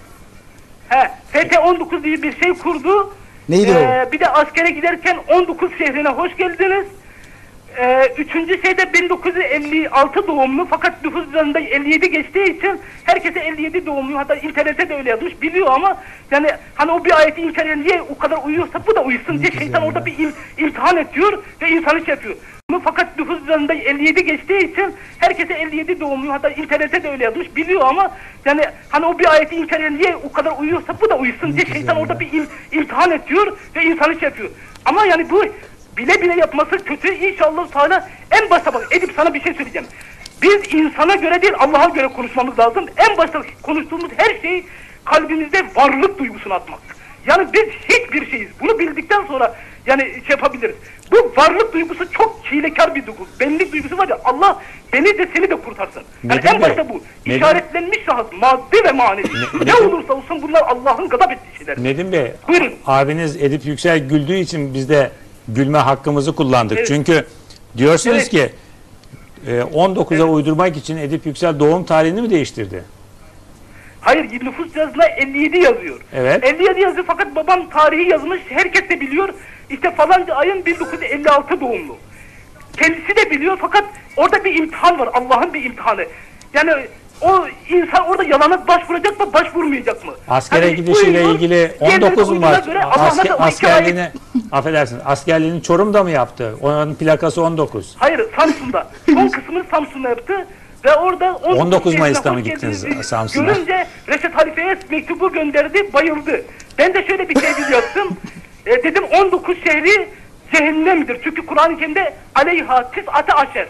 FT19 diye bir şey kurdu. Neydi o? Bir de askere giderken 19 şehrine hoş geldiniz. Üçüncü şeyde 1956 doğumlu fakat nüfus cüzdanında 57 geçtiği için herkese 57 doğumlu, hatta internette de öyle yazmış, biliyor ama yani hani o bir ayeti inkar eden niye o kadar uyuyorsa bu da uyusun diye şeytan orada bir imtihan ediyor ve insanı şey yapıyor. Fakat nüfus cüzdanında 57 geçtiği için herkese 57 doğumlu, hatta internette de öyle yazmış, biliyor ama yani hani o bir ayeti inkar eden niye o kadar uyuyorsa bu da uyusun diye şeytan orada bir imtihan ediyor ve insanı şey yapıyor. Ama yani bu bile bile yapması kötü. İnşallah Teala en başta bak Edip, sana bir şey söyleyeceğim. Biz insana göre değil Allah'a göre konuşmamız lazım. En başta konuştuğumuz her şey kalbimizde varlık duygusunu atmak. Yani biz hiçbir şeyiz. Bunu bildikten sonra yani şey yapabiliriz. Bu varlık duygusu çok hilekar bir duygu. Benlik duygusu var ya, Allah beni de seni de kurtarsın. Yani Nedim en Bey, başta bu. Nedim- İşaretlenmiş şahıs, maddi ve manevi. Ne Nedim- olursa olsun bunlar Allah'ın gazap ettiği şeyler. Nedim Bey, Buyurun. abiniz Edip Yüksel güldüğü için biz de gülme hakkımızı kullandık. Evet. Çünkü diyorsunuz Evet. ki 19'a uydurmak için Edip Yüksel doğum tarihini mi değiştirdi? Hayır, nüfus cüzdanına 57 yazıyor. Evet. 57 yazıyor fakat babam tarihi yazmış, herkes de biliyor. İşte falanca ayın 1956 doğumlu. Kendisi de biliyor fakat orada bir imtihan var, Allah'ın bir imtihanı. Yani o insan orada yalana başvuracak mı, başvurmayacak mı? Askere Hani gidişiyle uyuyor, ilgili diğerleri 19 mu uyduğuna var? göre Allah nasıl o iki Askerliğini, affedersiniz, askerliğini Çorum'da mı yaptı? Onun plakası 19. Hayır, Samsun'da. Son kısmını Samsun'da yaptı. Ve orada 19 Mayıs'ta mı hoş gittiniz geldiniz Samsun'a? Görünce Reşat Halife'ye mektubu gönderdi, bayıldı. Ben de şöyle bir tevil yaptım. Dedim 19 şehri cehennemdir. Çünkü Kur'an-ı Kerim'de aleyha tis'ate aşer.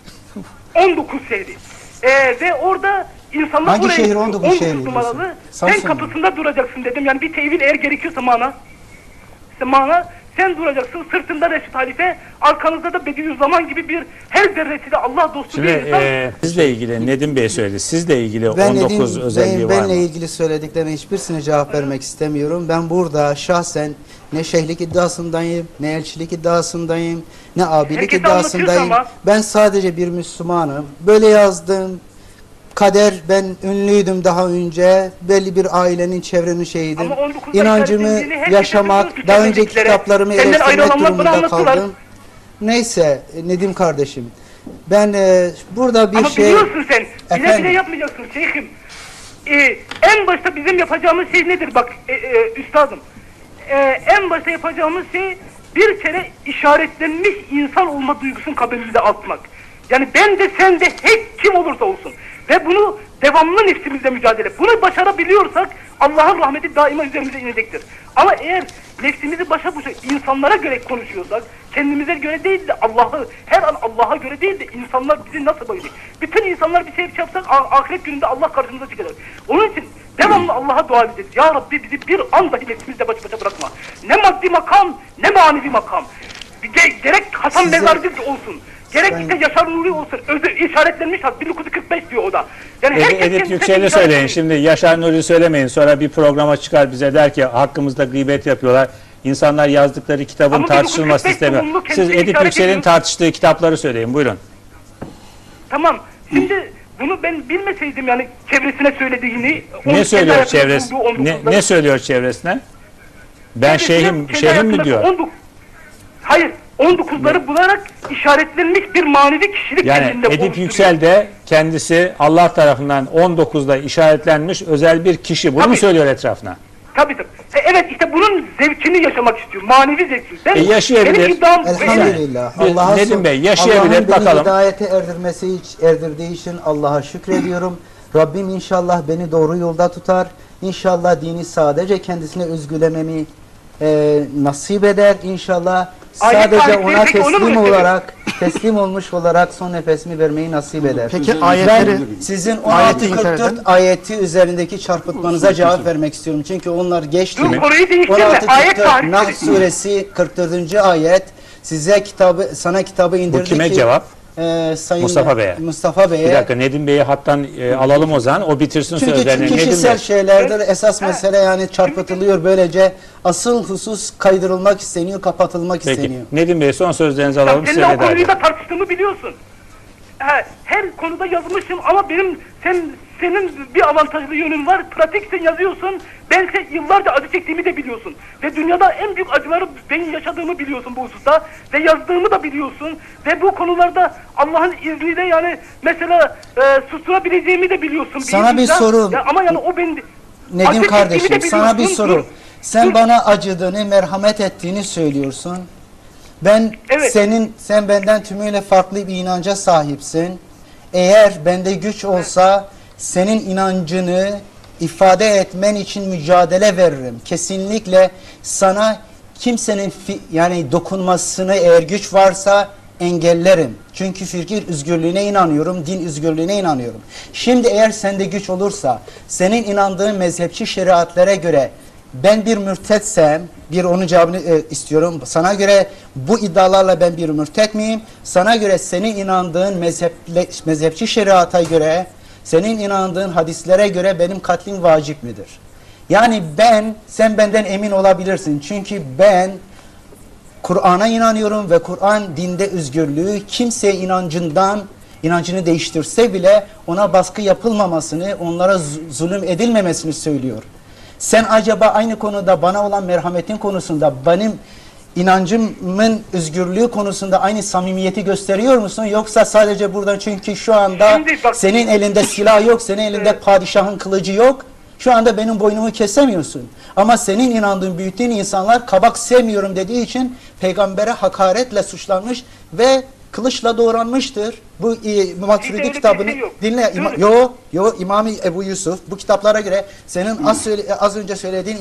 19 şehri. Ve orada insanlar Hangi oraya şehir gidiyor. 19 şehri numaralı. diyorsun? Sen Samsun mu? kapısında duracaksın dedim. Yani bir tevil eğer gerekiyorsa mana. İşte mana, sen duracaksın, sırtında Reşit Halife, arkanızda da Bediüzzaman gibi bir her zerresiyle Allah dostu Şimdi bir insan. sizle ilgili Nedim Bey söyledi. Sizle ilgili Ben 19 özelliği var mı? benle ilgili söylediklerine hiçbirisine cevap vermek istemiyorum. Ben burada şahsen ne şeyhlik iddiasındayım, ne elçilik iddiasındayım, ne abilik Herkes iddiasındayım. anlatıyorsa ama. Ben sadece bir Müslümanım. Böyle yazdım. Kader, ben ünlüydüm daha önce. Belli bir ailenin, çevrenin şeyiydim. Ama 19'da İnancımı işaretlediğini herkese yaşamak, bütün daha önceki söylediklere, kitaplarımı senden eleştirmek ayrılanlar bunu durumunda anlattılar. kaldım. Neyse Nedim kardeşim. Ben burada bir Ama şey... biliyorsun sen, bile Efendim? bile yapmayacaksın şeyhim. En başta bizim yapacağımız şey nedir bak üstadım? En başta yapacağımız şey bir kere işaretlenmiş insan olma duygusunu kalbimizde atmak. Yani ben de sen de hep kim olursa olsun. Ve bunu devamlı nefsimizle mücadele. Bunu başarabiliyorsak Allah'ın rahmeti daima üzerimize inecektir. Ama eğer nefsimizi başa insanlara göre konuşuyorsak, kendimize göre değil de Allah'ı, her an Allah'a göre değil de insanlar bizi nasıl bakacak? Bütün insanlar bir şey yapsak ahiret gününde Allah karşımıza çıkacak. Onun için devamlı Allah'a dua edeceğiz. Ya Rabbi bizi bir an dahi nefsimizle baş başa bırakma. Ne maddi makam, ne manevi makam. Gerek Hasan Size- Mezarcı olsun. Gerek işte Yaşar Nuri olsun. İşaretlenmiş 1945 diyor o da. Yani herkes Edip kendisine Yüksel'i işaret söyleyin. ediyor. Şimdi Yaşar Nuri söylemeyin. Sonra bir programa çıkar bize der ki hakkımızda gıybet yapıyorlar. İnsanlar yazdıkları kitabın Ama tartışılmasını 1945 istemiyor. toplumlu Siz kendisini Edip işaret Yüksel'in ediyor. tartıştığı kitapları söyleyin. Buyurun. Tamam. Şimdi bunu ben bilmeseydim yani çevresine söylediğini. Ne söylüyor kendi çevresi? hayatında bulduğu 19'ları. Ne söylüyor çevresine? Ben Kendisi şeyhim kendi şeyhim mi hayatında diyor? 19 Hayır. 19'ları bularak işaretlenmiş bir manevi kişilik Yani kendinde Edip oluşturuyor. Yüksel de kendisi Allah tarafından 19'da işaretlenmiş özel bir kişi. Bunu mu Tabii. söylüyor etrafına? Tabii. Evet işte bunun zevkini yaşamak istiyor. Manevi zevkini. Yaşayabilir. Benim iddiam Elhamdülillah. Biz- Allah'a Nedim Bey, yaşayabilir, Allah'ın beni bakalım. hidayete erdirdiği için Allah'a şükrediyorum. Rabbim inşallah beni doğru yolda tutar. İnşallah dini sadece kendisine özgülememi nasip eder. İnşallah Ayet sadece ayetleri ona peki onu mu teslim seviyor? olarak, teslim olmuş olarak son nefesimi vermeyi nasip eder. Peki Ben ayetleri sizin Ayeti inkar 1644 eden- ayeti üzerindeki çarpıtmanıza cevap vermek istiyorum. Çünkü onlar geçti. Dur, konuyu değiştirme. 1644 Ayet tarihleri. Nahl suresi 44. ayet sana kitabı indirdi Bu kime ki cevap? Sayın Mustafa Bey'e. Mustafa Bey'e. Bir dakika Nedim Bey'i hattan alalım o zaman. O bitirsin Çünkü sözlerini. Nedim kişisel Bey. şeylerdir. Esas mesele yani çarpıtılıyor böylece. Asıl husus kaydırılmak isteniyor, kapatılmak Peki. isteniyor. Nedim Bey son sözlerinizi alalım. Senin Size o veda konuyu edelim. da tartıştığımı biliyorsun. her konuda yazmışım ama senin bir avantajlı yönün var. Pratik sen yazıyorsun. Ben yıllarca acı çektiğimi de biliyorsun. Ve dünyada en büyük acıları benim yaşadığımı biliyorsun bu hususta. Ve yazdığımı da biliyorsun. Ve bu konularda Allah'ın izniyle yani mesela susturabileceğimi de biliyorsun. Sana bir soru. Ama yani o ben Nedim acı kardeşim, çektiğimi de sana bir biliyorsun. soru. Dur. Sen bana acıdığını, merhamet ettiğini söylüyorsun. Evet. Sen benden tümüyle farklı bir inanca sahipsin. Eğer bende güç olsa senin inancını ifade etmen için mücadele veririm. Kesinlikle sana kimsenin yani dokunmasını eğer güç varsa engellerim. Çünkü fikir özgürlüğüne inanıyorum, din özgürlüğüne inanıyorum. Şimdi eğer sende güç olursa, senin inandığın mezhepçi şeriatlara göre ben bir mürtetsem, onun cevabını istiyorum. Sana göre bu iddialarla ben bir mürtet miyim? Sana göre senin inandığın mezhepçi şeriata göre, senin inandığın hadislere göre benim katlim vacip midir? Yani sen benden emin olabilirsin. Çünkü ben Kur'an'a inanıyorum ve Kur'an dinde özgürlüğü kimseye inancını değiştirse bile ona baskı yapılmamasını, onlara zulüm edilmemesini söylüyor. Sen acaba aynı konuda bana olan merhametin konusunda benim inancımın özgürlüğü konusunda aynı samimiyeti gösteriyor musun? Yoksa sadece buradan çünkü şu anda senin elinde silah yok, senin elinde padişahın kılıcı yok. Şu anda benim boynumu kesemiyorsun. Ama senin inandığın, büyüttüğün insanlar kabak sevmiyorum dediği için peygambere hakaretle suçlanmış ve kılıçla doğranmıştır. Bu Maturidi kitabını dinle. İmam-ı Ebu Yusuf bu kitaplara göre senin az önce söylediğin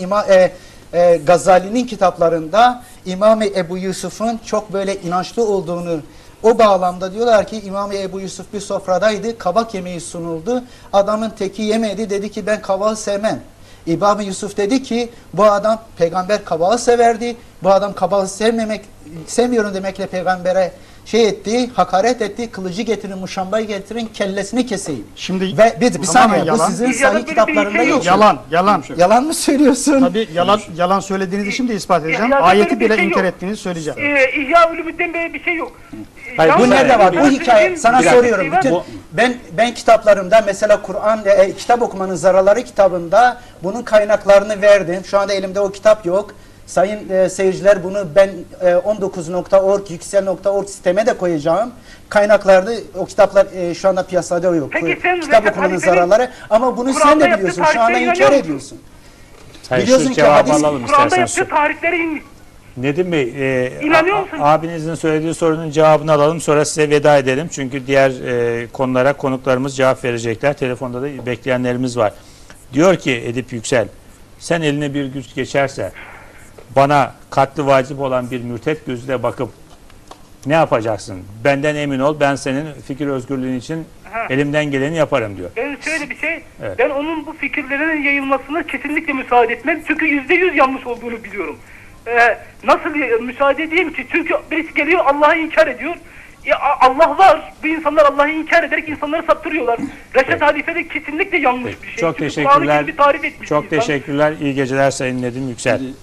Gazali'nin kitaplarında İmam-ı Ebu Yusuf'un çok böyle inançlı olduğunu o bağlamda diyorlar ki İmam-ı Ebu Yusuf bir sofradaydı, kabak yemeği sunuldu. Adamın teki yemedi, dedi ki ben kabağı sevmem. İmam-ı Yusuf dedi ki bu adam peygamber kabağı severdi. Bu adam kabağı sevmiyorum demekle peygambere hakaret etti, kılıcı getirin, muşambayı getirin, kellesini keseyim. Şimdi ve bir saniye bu sizin sahih kitaplarında yok. Yalan mı söylüyorsun? Tabii yalan söylediğinizi şimdi ispat edeceğim. Ya, Ayeti bile şey inkar yok. ettiğinizi söyleyeceğim. İhya Ulumuddin böyle bir şey yok. Hayır, Bu nerede var? Bu hikaye sana dakika. soruyorum. Ben kitaplarımda mesela Kur'an kitap okumanın zararları kitabında bunun kaynaklarını verdim. Şu anda elimde o kitap yok. Sayın seyirciler bunu ben 19.org, yüksel.org siteme de koyacağım. Kaynaklarda o kitaplar şu anda piyasada yok. Peki sen kitap okumanın zararları ama bunu sen de biliyorsun. Şu anda inkar ediyorsun. Hayır, Biliyorsun şu ki cevabı hadis- alalım Kur'an'da isterseniz. yaptığı tarihleri inmiş. Nedim Bey, İnanıyor musun? abinizin söylediği sorunun cevabını alalım, sonra size veda edelim. Çünkü diğer konulara konuklarımız cevap verecekler. Telefonda da bekleyenlerimiz var. Diyor ki Edip Yüksel, sen eline bir güç geçerse bana katli vacip olan bir mürtet gözüyle bakıp ne yapacaksın? Benden emin ol, ben senin fikir özgürlüğün için elimden geleni yaparım diyor. Ben şöyle bir şey, Evet. ben onun bu fikirlerinin yayılmasına kesinlikle müsaade etmem. Çünkü %100 yanlış olduğunu biliyorum. Nasıl müsaade edeyim ki? Çünkü birisi geliyor Allah'ı inkar ediyor. Allah var. Bu insanlar Allah'ı inkar ederek insanları saptırıyorlar. Reşat Halife de kesinlikle yanlış bir şey. Çok Çünkü teşekkürler. Kur'an-ı Kerim'i tarif etmiş Çok bir insan. teşekkürler. İyi geceler Sayın Nedim Yüksel.